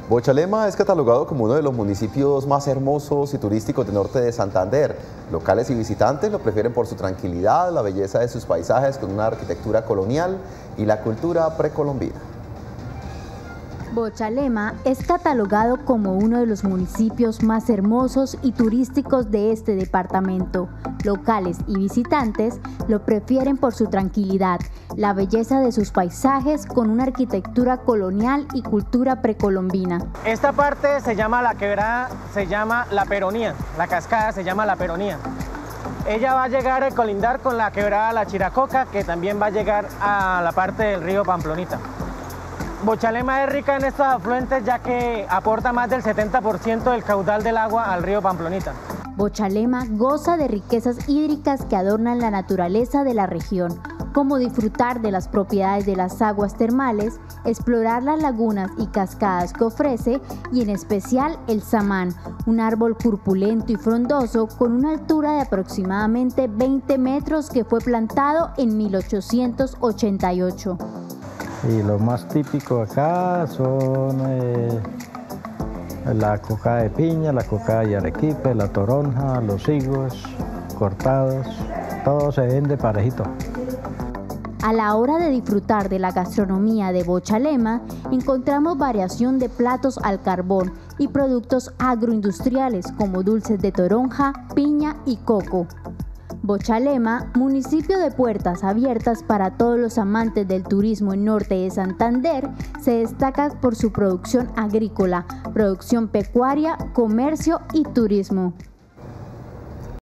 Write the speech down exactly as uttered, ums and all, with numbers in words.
Bochalema es catalogado como uno de los municipios más hermosos y turísticos del norte de Santander. Locales y visitantes lo prefieren por su tranquilidad, la belleza de sus paisajes con una arquitectura colonial y la cultura precolombina. Bochalema es catalogado como uno de los municipios más hermosos y turísticos de este departamento. Locales y visitantes lo prefieren por su tranquilidad, la belleza de sus paisajes con una arquitectura colonial y cultura precolombina. Esta parte se llama la quebrada, se llama La Peronía, la cascada se llama La Peronía. Ella va a llegar a colindar con la quebrada La Chiracoca, que también va a llegar a la parte del río Pamplonita. Bochalema es rica en estos afluentes ya que aporta más del setenta por ciento del caudal del agua al río Pamplonita. Bochalema goza de riquezas hídricas que adornan la naturaleza de la región, como disfrutar de las propiedades de las aguas termales, explorar las lagunas y cascadas que ofrece y en especial el samán, un árbol corpulento y frondoso con una altura de aproximadamente veinte metros que fue plantado en mil ochocientos ochenta y ocho. Y lo más típico acá son eh, la cocada de piña, la cocada de arequipe, la toronja, los higos cortados, todo se vende parejito. A la hora de disfrutar de la gastronomía de Bochalema, encontramos variación de platos al carbón y productos agroindustriales como dulces de toronja, piña y coco. Bochalema, municipio de puertas abiertas para todos los amantes del turismo en norte de Santander, se destaca por su producción agrícola, producción pecuaria, comercio y turismo.